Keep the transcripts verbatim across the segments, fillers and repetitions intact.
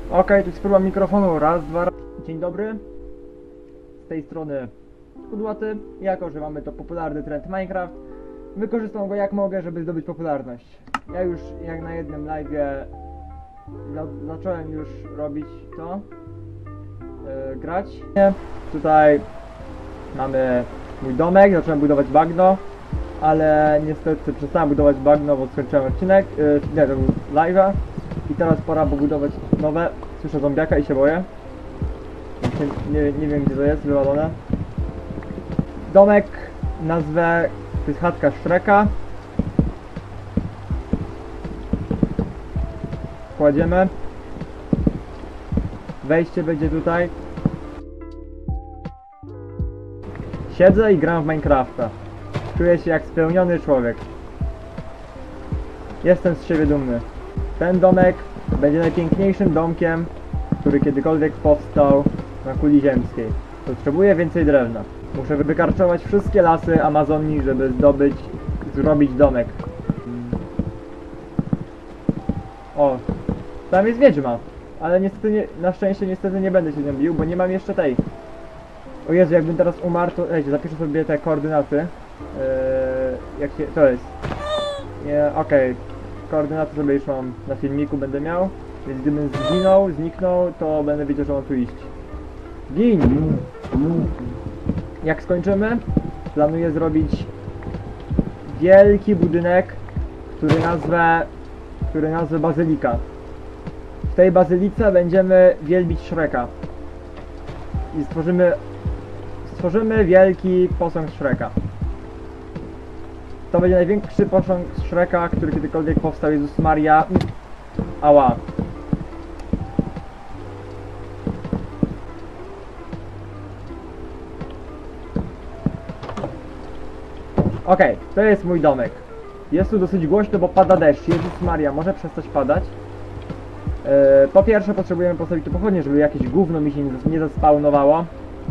Okej, tu jest próba mikrofonu. Raz, dwa, raz. Dzień dobry. Z tej strony Kudłaty. Jako że mamy to popularny trend Minecraft, wykorzystam go jak mogę, żeby zdobyć popularność. Ja już jak na jednym live'ie za zacząłem już robić to. Yy, grać. Tutaj mamy mój domek, zacząłem budować bagno, ale niestety przestałem budować bagno, bo skończyłem odcinek, yy, nie, to był live'a. I teraz pora pobudować nowe. Słyszę zombiaka i się boję. Nie, nie, nie wiem gdzie to jest, wywalone. Domek, nazwę, to jest chatka Shreka. Kładziemy. Wejście będzie tutaj. Siedzę i gram w Minecrafta. Czuję się jak spełniony człowiek. Jestem z siebie dumny. Ten domek będzie najpiękniejszym domkiem, który kiedykolwiek powstał na kuli ziemskiej. Potrzebuję więcej drewna. Muszę wykarczować wszystkie lasy Amazonii, żeby zdobyć, zrobić domek. O, tam jest wiedźma, ale niestety nie, na szczęście niestety nie będę się z nią bił, bo nie mam jeszcze tej. O Jezu, jakbym teraz umarł, to ej, zapiszę sobie te koordynaty. Eee, jak się, to jest. Nie, okej. Okay. Koordynaty sobie już mam na filmiku, będę miał. Więc gdybym zginął, zniknął, to będę wiedział, że mam tu iść. Gin! Jak skończymy, planuję zrobić wielki budynek, który nazwę, który nazwę Bazylika. W tej bazylice będziemy wielbić Shreka. I stworzymy, stworzymy wielki posąg Shreka. To będzie największy posąg Shreka, który kiedykolwiek powstał. Jezus Maria. Ała. Okej, okay, to jest mój domek. Jest tu dosyć głośno, bo pada deszcz. Jezus Maria, może przestać padać. Yy, po pierwsze potrzebujemy postawić tu pochodnie, żeby jakieś gówno mi się nie zaspawnowało.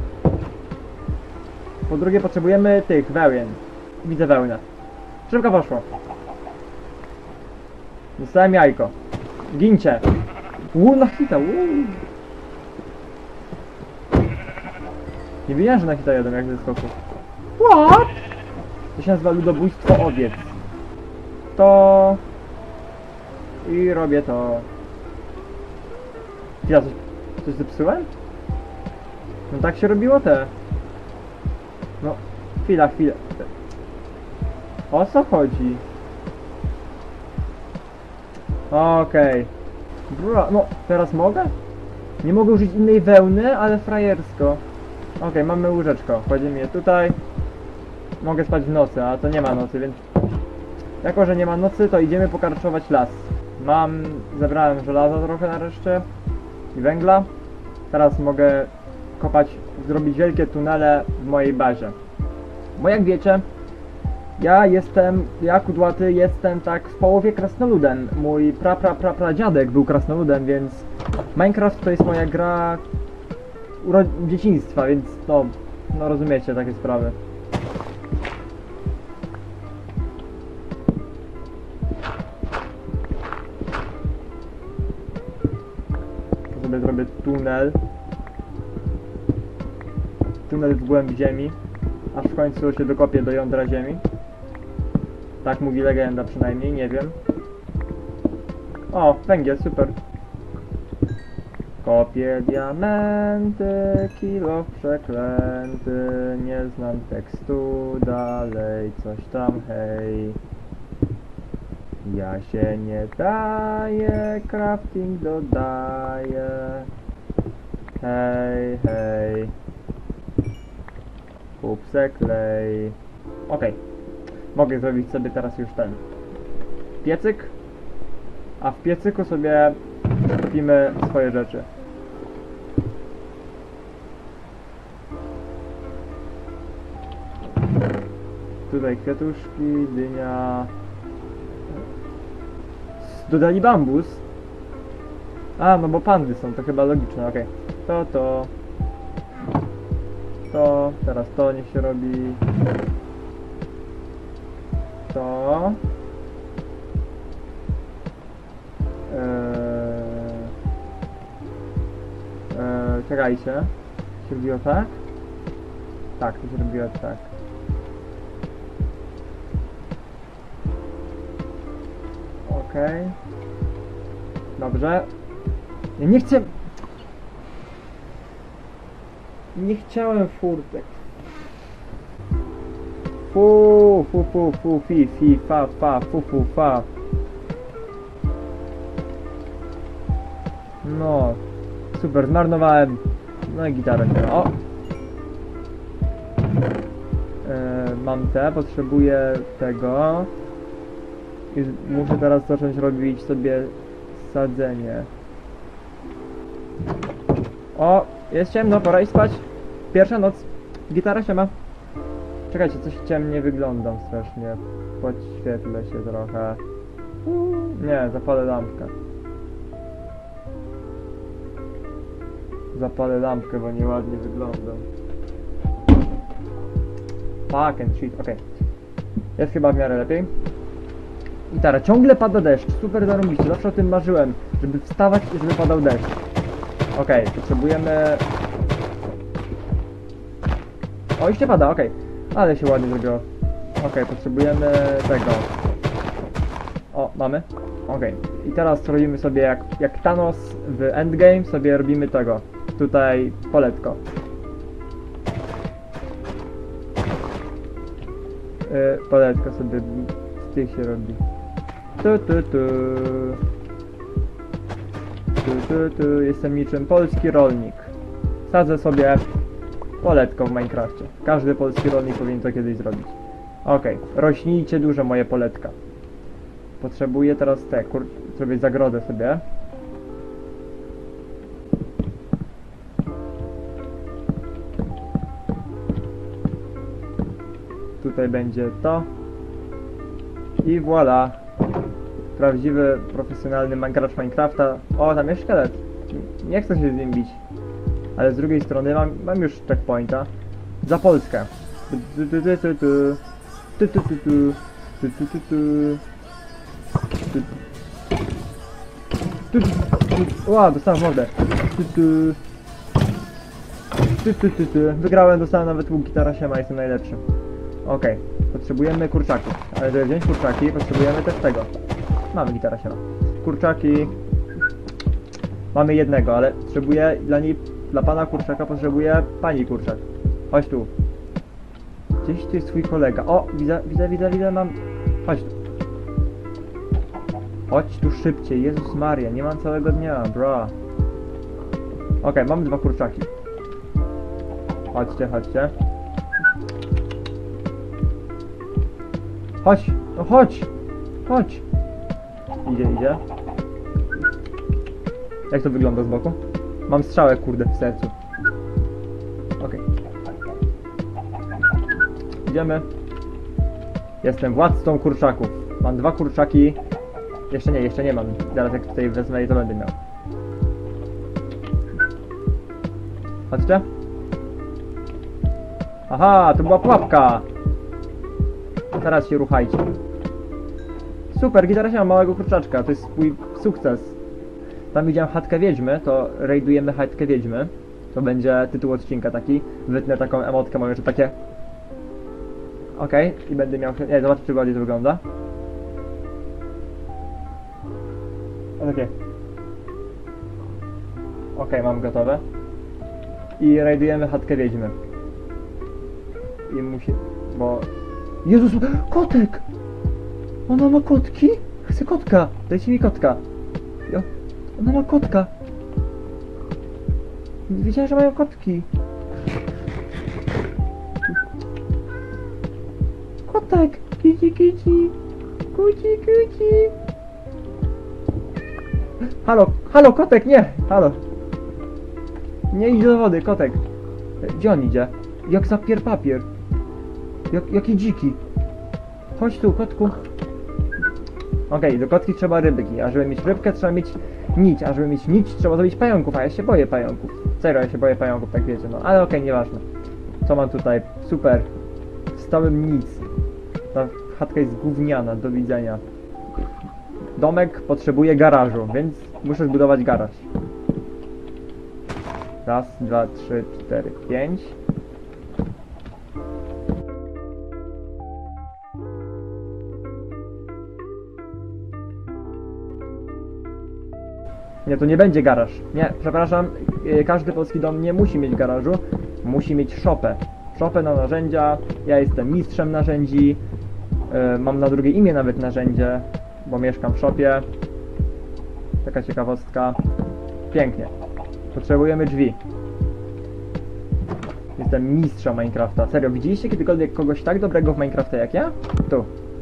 Po drugie potrzebujemy tych wełien. Widzę wełnę. Szybko poszło. Dostałem jajko. Gincie. Uu, na hita, uu. Nie wiedziałem, że na hita jadę jak ze skoku. What? To się nazywa ludobójstwo owiec. To... I robię to... Ja coś... coś zepsułem? No tak się robiło te... No... Chwila, chwila... O co chodzi? Okej. Okay. No, teraz mogę? Nie mogę użyć innej wełny, ale frajersko. Okej, okay, mamy łóżeczko. Kładziemy je tutaj. Mogę spać w nocy, a to nie ma nocy, więc... Jako, że nie ma nocy, to idziemy pokarczować las. Mam... Zebrałem żelaza trochę nareszcie. I węgla. Teraz mogę kopać, zrobić wielkie tunele w mojej bazie. Bo jak wiecie, ja jestem, ja Kudłaty jestem tak w połowie krasnoludem. Mój pra pra pra pra dziadek był krasnoludem, więc Minecraft to jest moja gra uro dzieciństwa, więc no, no rozumiecie takie sprawy. To sobie zrobię tunel. Tunel w głębi ziemi, aż w końcu się dokopię do jądra ziemi. Tak mówi legenda przynajmniej, nie wiem. O, węgiel, super. Kopię diamenty, kilo przeklęty, nie znam tekstu, dalej coś tam, hej. Ja się nie daję, crafting dodaję. Hej, hej. Kup se klej. Okej. Okay. Mogę zrobić sobie teraz już ten piecyk, a w piecyku sobie kupimy swoje rzeczy. Tutaj kwiatuszki, dynia. Dodali bambus. A, no bo pandy są, to chyba logiczne, okej. Okay. To, to. To, teraz to niech się robi. To. Eee, Czekajcie. Się robiło tak? Tak, to się robiło tak. Okej. Okay. Dobrze. Ja nie chcę... Nie chciałem furtek. Fu, fu, fu, fu, fi, fi, fa, fa, fu, fu, fa. No. Super, zmarnowałem. No i gitarę nie. O! E, mam te, potrzebuję tego. I muszę teraz zacząć robić sobie sadzenie. O! Jest ciemno, pora iść spać. Pierwsza noc. Gitara się ma. Czekajcie, coś ciemnie wyglądam strasznie. Podświetlę się trochę. Uuu, nie, zapalę lampkę. Zapalę lampkę, bo nieładnie wyglądam. Fuck and shit, okej. Okay. Jest chyba w miarę lepiej. Gitara, ciągle pada deszcz, super zarąbiście, zawsze o tym marzyłem, żeby wstawać i żeby padał deszcz. Okej, okay, potrzebujemy... O, już nie pada, okej. Okay. Ale się ładnie zrobiło. Okej, okay, potrzebujemy tego. O, mamy? Okej. Okay. I teraz robimy sobie jak, jak Thanos w Endgame, sobie robimy tego. Tutaj poletko. Yy, poletko sobie z tych się robi. Tu, tu, tu. Tu, tu, tu. Jestem niczym polski rolnik. Sadzę sobie poletko w Minecrafcie. Każdy polski rolnik powinien to kiedyś zrobić. Okej, okay. Rośnijcie duże moje poletka. Potrzebuję teraz te, kur... zrobię zagrodę sobie. Tutaj będzie to. I voilà. Prawdziwy, profesjonalny gracz Minecrafta. O, tam jest szkielet. Nie chcę się z nim bić. Ale z drugiej strony mam, mam już checkpointa. Za Polskę. Ła, dostałem mordę. Wygrałem, dostałem nawet łuk, gitara siema, jestem najlepszy. Okej, okay. Potrzebujemy kurczaków. Ale żeby wziąć kurczaki, potrzebujemy też tego. Mamy gitara siema. Kurczaki. Mamy jednego, ale potrzebuję dla niej, dla pana kurczaka potrzebuję pani kurczak. Chodź tu. Gdzieś tu jest twój kolega. O, widzę, widzę, widzę, widzę, mam... Chodź tu. Chodź tu szybciej, Jezus Maria, nie mam całego dnia, bro. Okej, okay, mamy dwa kurczaki. Chodźcie, chodźcie. Chodź, no chodź, chodź. Idzie, idzie. Jak to wygląda z boku? Mam strzałę, kurde, w sercu. Okej. Okay. Idziemy. Jestem władcą kurczaków. Mam dwa kurczaki. Jeszcze nie, jeszcze nie mam. Zaraz jak tutaj wezmę je, to będę miał. Chodźcie. Aha, to była pułapka. Teraz się ruchajcie. Super, gitara się ma małego kurczaczka. To jest mój sukces. Tam widziałem chatkę wiedźmy, to raidujemy chatkę wiedźmy. To będzie tytuł odcinka taki. Wytnę taką emotkę, mam jeszcze takie. Okej, okay. I będę miał... Nie, zobaczcie, czy ładnie to wygląda. O, takie. Okej, okay, mam gotowe. I raidujemy chatkę wiedźmy. I musi... bo... Jezus, kotek! Ona ma kotki? Chcę kotka! Dajcie mi kotka! Jo. Ona ma kotka! Wiedziałem, że mają kotki! Kotek! Kici, kici! Kuci, kuci! Halo, halo, kotek, nie! Halo! Nie idź do wody, kotek! Gdzie on idzie? Jak zapier papier! Jak, jaki dziki! Chodź tu, kotku! Okej, okay, do kotki trzeba rybki, a żeby mieć rybkę trzeba mieć nić, a żeby mieć nić trzeba zrobić pająków, a ja się boję pająków. Serio, ja się boję pająków, tak wiecie, no, ale okej, okay, nieważne. Co mam tutaj? Super. Stałem nic. Ta chatka jest gówniana, do widzenia. Domek potrzebuje garażu, więc muszę zbudować garaż. Raz, dwa, trzy, cztery, pięć. Nie, to nie będzie garaż. Nie, przepraszam, yy, każdy polski dom nie musi mieć garażu. Musi mieć szopę. Szopę na narzędzia. Ja jestem mistrzem narzędzi. Yy, mam na drugie imię nawet narzędzie, bo mieszkam w szopie. Taka ciekawostka. Pięknie. Potrzebujemy drzwi. Jestem mistrzem Minecrafta. Serio, widzieliście kiedykolwiek kogoś tak dobrego w Minecrafta jak ja? Tu.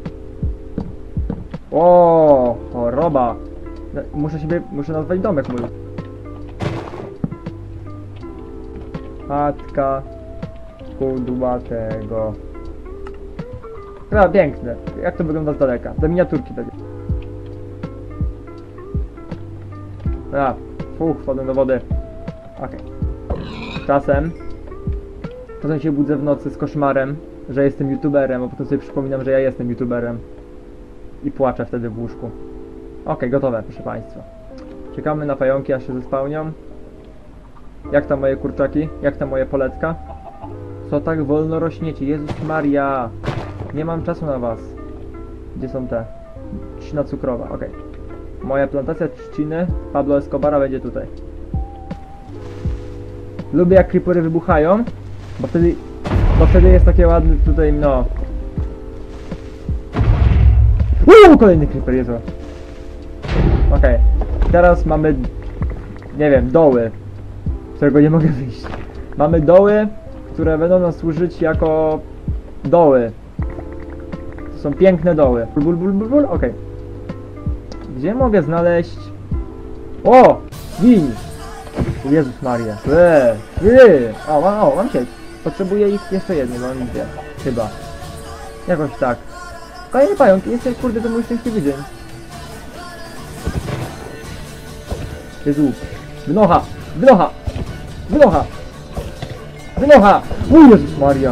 O, choroba. Muszę siebie, muszę nazwać domek mój. Chatka kudłatego. Chyba piękne. Jak to wygląda z daleka? Te miniaturki będzie. A, fuch, wchodzę do wody. Okej. Okay. Czasem Czasem się budzę w nocy z koszmarem, że jestem youtuberem, a potem sobie przypominam, że ja jestem youtuberem. I płaczę wtedy w łóżku. Okej, okay, gotowe, proszę państwa. Czekamy na pająki, aż się zespałnią. Jak tam moje kurczaki? Jak tam moje poletka? Co tak wolno rośniecie? Jezus Maria! Nie mam czasu na was. Gdzie są te? Trzcina cukrowa, okej. Okay. Moja plantacja trzciny Pablo Escobara będzie tutaj. Lubię jak creepery wybuchają, bo wtedy, bo wtedy jest takie ładne tutaj, no. Uuu, kolejny creeper, Jezu. Okej, okay. Teraz mamy, nie wiem, doły, z którego nie mogę wyjść. Mamy doły, które będą nam służyć jako doły. To są piękne doły. Bul, bul, bul, bul, bul. Okej. Okay. Gdzie mogę znaleźć... O! Win! Jezus Maria. Eee, eee. O, mam, o, mam sieć. Potrzebuję ich jeszcze jednej, bo mam dwie. Chyba. Jakoś tak. Kolejny pająk. Jest, kurde, to mój szczęśliwy dzień. Jezu. Wynocha! Wynocha! Wynocha! Wynocha! O Jezus Maria!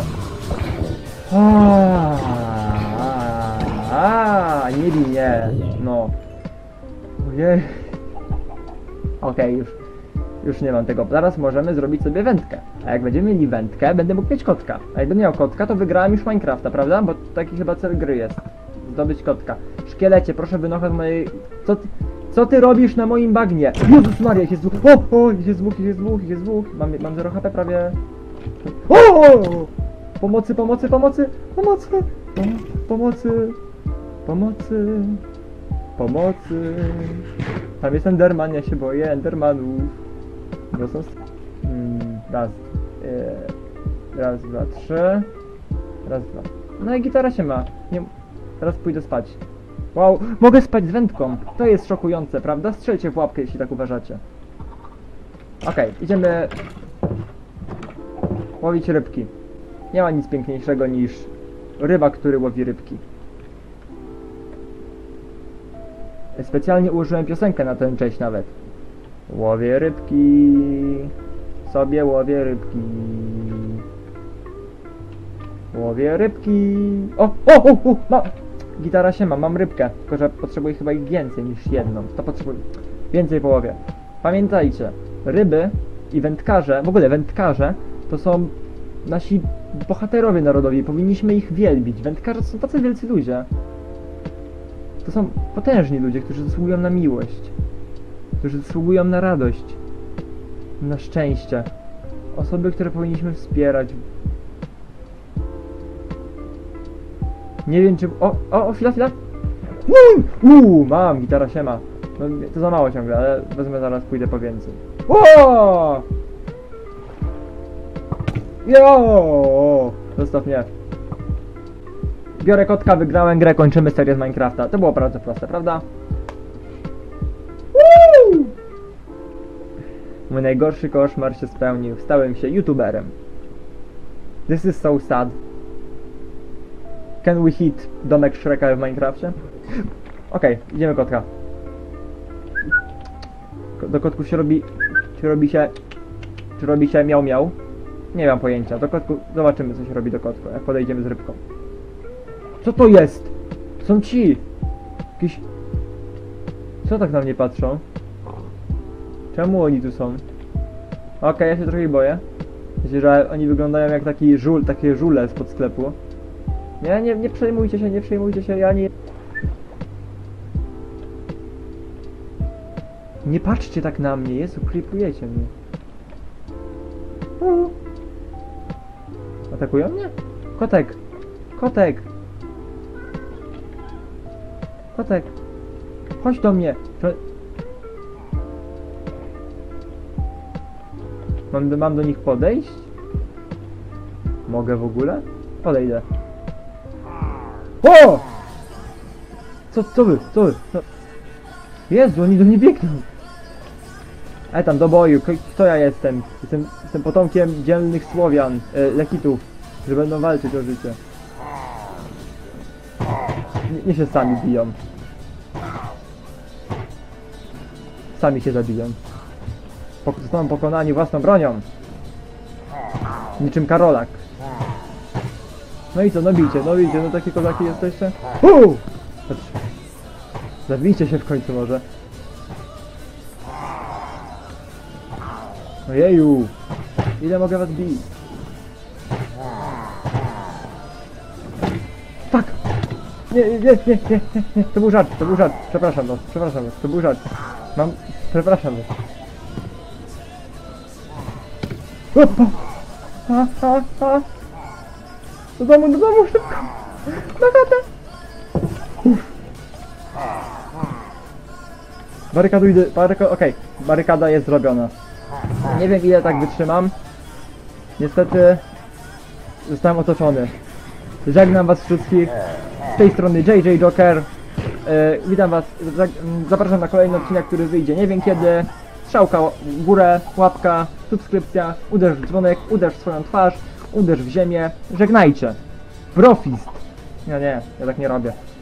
Aaaa, nie bij mnie. No. Ojej. Okej, okay, już. Już nie mam tego. Zaraz możemy zrobić sobie wędkę. A jak będziemy mieli wędkę, będę mógł mieć kotka. A jak będę miał kotka, to wygrałem już Minecrafta, prawda? Bo taki chyba cel gry jest. Zdobyć kotka. Szkielecie, proszę wynocha z mojej... Co ty... Co ty robisz na moim bagnie? Jezus Maria, ich jest dwóch. O, o, ich jest dwóch, ich jest dwóch, ich jest dwóch. Mam, mam zero H P prawie. O, o, o! Pomocy, pomocy, pomocy, pomocy, pomocy, pomocy, pomocy. Tam jest Enderman, ja się boję Endermanów. To są... Hmm, raz, yy, raz, dwa, trzy. Raz, dwa. No i gitara się ma. Nie... Teraz pójdę spać. Wow, mogę spać z wędką. To jest szokujące, prawda? Strzelcie w łapkę, jeśli tak uważacie. Okej, okay, idziemy łowić rybki. Nie ma nic piękniejszego niż ryba, który łowi rybki. Specjalnie ułożyłem piosenkę na tę część nawet. Łowię rybki, sobie łowię rybki. Łowię rybki. O, o, o, o, ma... Gitara się ma, mam rybkę, tylko że potrzebuję chyba ich więcej niż jedną. To potrzebuję więcej połowie. Pamiętajcie, ryby i wędkarze, w ogóle wędkarze, to są nasi bohaterowie narodowi, powinniśmy ich wielbić. Wędkarze to są tacy wielcy ludzie. To są potężni ludzie, którzy zasługują na miłość. Którzy zasługują na radość. Na szczęście. Osoby, które powinniśmy wspierać. Nie wiem czy... O, o, o, chwila, chwila! Uuu, mam, gitara się ma. No, to za mało ciągle, ale wezmę zaraz, pójdę po więcej. O! Jo! Zostaw mnie. Biorę kotka, wygrałem grę, kończymy serię z Minecrafta. To było bardzo proste, prawda? Woo! Mój najgorszy koszmar się spełnił. Stałem się youtuberem. This is so sad. Can we hit domek Shreka w Minecrafcie? Okej, okay, idziemy kotka. Do kotków się robi... Czy robi się... Czy robi się miał miał? Nie mam pojęcia. Do kotku... Zobaczymy co się robi do kotku, jak podejdziemy z rybką. Co to jest? Są ci! Jakiś... Co tak na mnie patrzą? Czemu oni tu są? Okej, ja się trochę ich boję. Myślę, że oni wyglądają jak taki żul, takie żule spod sklepu. Nie, nie, nie przejmujcie się, nie przejmujcie się, ja nie... Nie patrzcie tak na mnie, Jezu, klipujecie mnie. U. Atakują mnie? Kotek! Kotek! Kotek! Chodź do mnie! Że- Mam, mam do nich podejść? Mogę w ogóle? Podejdę. O! Co, co wy? Co wy? Co? Jezu, oni do mnie biegną! Ale tam do boju, K- kto ja jestem? Jestem, jestem potomkiem dzielnych Słowian, e, Lekitów, że będą walczyć o życie. Nie, nie się sami biją. Sami się zabiją. Pok- zostaną pokonani własną bronią. Niczym Karolak. No i co, no bijcie, no bijcie, no takie kozaki jesteście? Uuu! Patrz. Zabijcie się w końcu może. Ojeju! Ile mogę was bić? Fuck! Nie, nie, nie, nie, nie, nie, to był żart, to był żart. Przepraszam was, przepraszam was, to był żart. Mam... przepraszam was. O, o. A, a, a. Do domu, do domu, szybko! Na chatę! Uff. Barykaduj, baryka, okej, barykada jest zrobiona. Nie wiem ile tak wytrzymam. Niestety zostałem otoczony. Żegnam was wszystkich. Z tej strony J J Joker. Yy, witam was, za, zapraszam na kolejny odcinek, który wyjdzie nie wiem kiedy. Strzałka w górę, łapka, subskrypcja, uderz w dzwonek, uderz w swoją twarz, uderz w ziemię. Żegnajcie. Brofist. Nie, nie, ja tak nie robię.